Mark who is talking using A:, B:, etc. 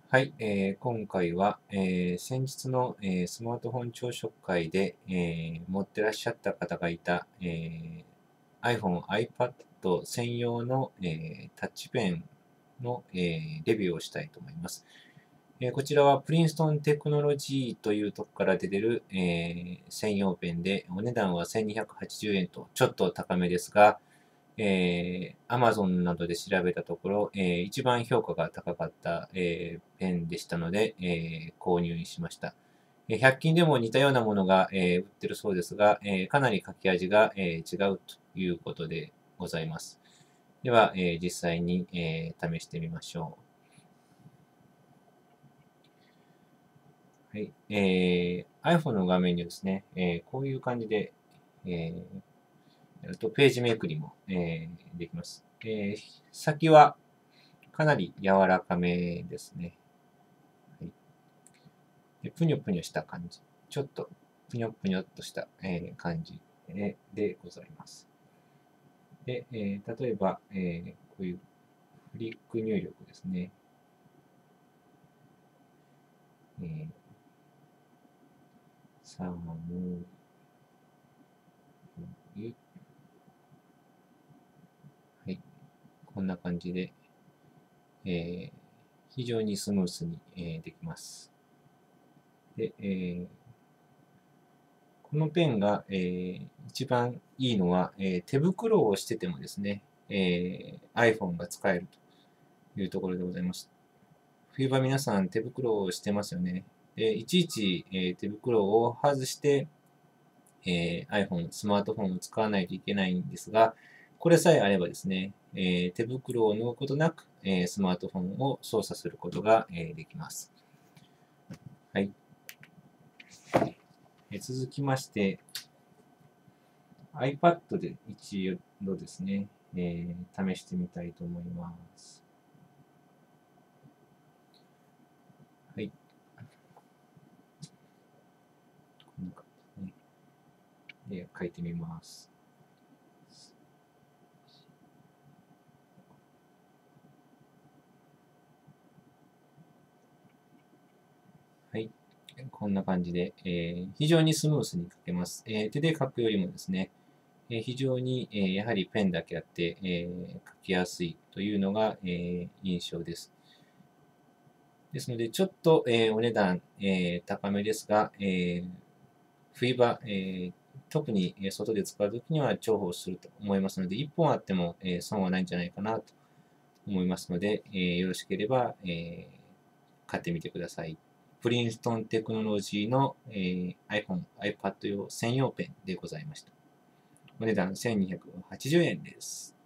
A: はい、今回は、先日の、スマートフォン朝食会で、持ってらっしゃった方がいた、iPhone、iPad 専用の、タッチペンの、レビューをしたいと思います。こちらはプリンストンテクノロジーというところから出てる、専用ペンで、お値段は1280円とちょっと高めですが、Amazon などで調べたところ、一番評価が高かった、ペンでしたので、購入しました。100均でも似たようなものが、売ってるそうですが、かなり書き味が、違うということでございます。では、実際に、試してみましょう。はい、iPhone の画面にですね、こういう感じで、ページめくりも、できます。先はかなり柔らかめですね。はい、でぷにょぷにょした感じ。ちょっとぷにょぷにょっとした、感じでございます。で、例えば、こういうフリック入力ですね。さあ、もう、はい、こんな感じで、非常にスムースに、できます。で、このペンが、一番いいのは、手袋をしててもですね、iPhone が使えるというところでございます。冬場皆さん手袋をしてますよね。いちいち、手袋を外して、iPhone、スマートフォンを使わないといけないんですが、これさえあればですね、手袋を脱ぐことなく、スマートフォンを操作することが、できます。はい。続きまして、iPad で一度ですね、試してみたいと思います。はい。こんな感じですね。書いてみます。はい。こんな感じで、非常にスムースに書けます。手で書くよりもですね、非常に、やはりペンだけあって、書きやすいというのが、印象です。ですので、ちょっと、お値段、高めですが、冬場、特に外で使うときには重宝すると思いますので、1本あっても、損はないんじゃないかなと思いますので、よろしければ、買ってみてください。プリンストンテクノロジーの、iPhone、iPad 用専用ペンでございました。お値段1280円です。